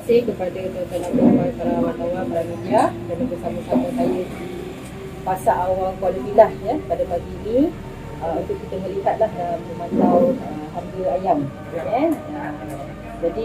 kasih kepada tuan-tuan dan puan-puan para wartawan, para media kerana bersama-sama saya di Pasar Awam Kuala Bilah ya pada pagi ini untuk kita melihatlah dan memantau harga ayam ya. Jadi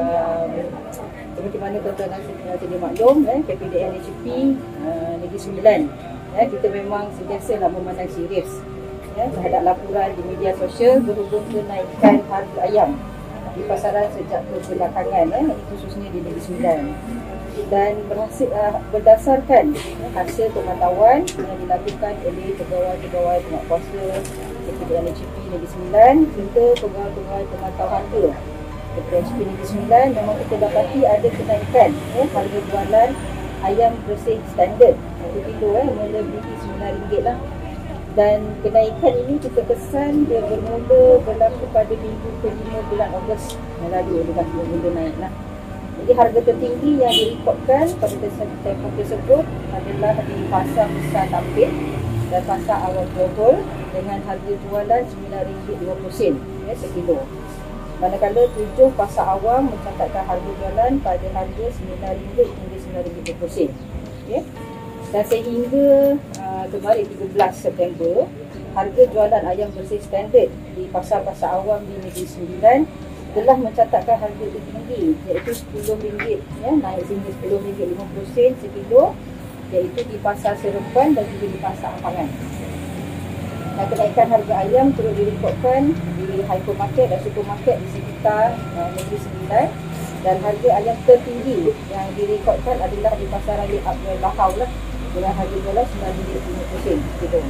seperti mana tuan-tuan dan sedia maklum KPDN HP Negeri Sembilan ya, kita memang sentiasa memandang serius ya, terhadap laporan di media sosial berhubung kenaikan harga ayam di pasaran sejak kebelakangan ini khususnya di Negeri Sembilan. Dan berdasarkan hasil pemantauan yang dilakukan oleh pegawai-pegawai penguatkuasa KPDN HP Negeri Sembilan serta pegawai-pegawai pemantau harga KPDN HP Negeri Sembilan, memang kita dapati ada kenaikan harga jualan ayam bersih standard 1 kilo melebihi RM9 lah. Dan kenaikan ini kita kesan dia bermula berlaku pada minggu ke-5 bulan Ogos yang lalu dia mula naik lah. Jadi harga tertinggi yang direkodkan pada tempoh tersebut adalah di Pasar Besar Tampit dan Pasar Awam Johor dengan harga jualan RM9.20 sekilo. Manakala 7 pasar awam mencatatkan harga jualan pada harga RM9 hingga RM9.20. Okay. Dan sehingga kemarin 13 September, harga jualan ayam bersih standard di pasar-pasar awam di Negeri Sembilan telah mencatatkan harga tertinggi iaitu RM10 ya, naik sehingga RM10.50 sekilo, iaitu di pasar Seremban dan juga di pasar Ampangan. Dan kenaikan harga ayam turut direkodkan di hypermarket dan supermarket di sekitar Negeri Sembilan, dan harga ayam tertinggi yang direkodkan adalah di pasar raya Abdul Bahau lah, dengan harga jualan RM9.50 sekilo.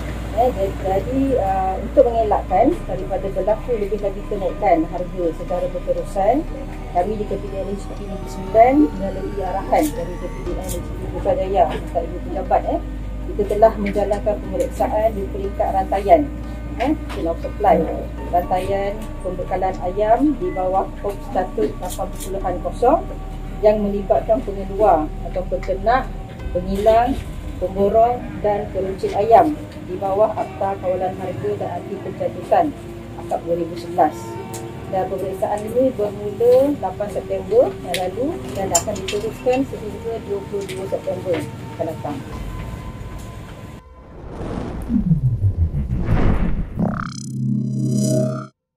Jadi untuk mengelakkan daripada berlaku lebih lagi kenaikan harga secara berterusan, kami di KPDN HP Negeri Sembilan melalui arahan dari KPDN HP Putrajaya serta Ibu Pejabat kita telah menjalankan pemeriksaan di peringkat rantaian chain of supply, rantaian pembekalan ayam di bawah kod status 8.0 yang melibatkan pengeluar atau peternak, pengilang, pemborong dan peruncit ayam di bawah Akta Kawalan Harga dan Anti Pencabutan Akad 2011. Dan pemeriksaan ini bermula 8 September yang lalu dan akan diteruskan sehingga 22 September akan datang.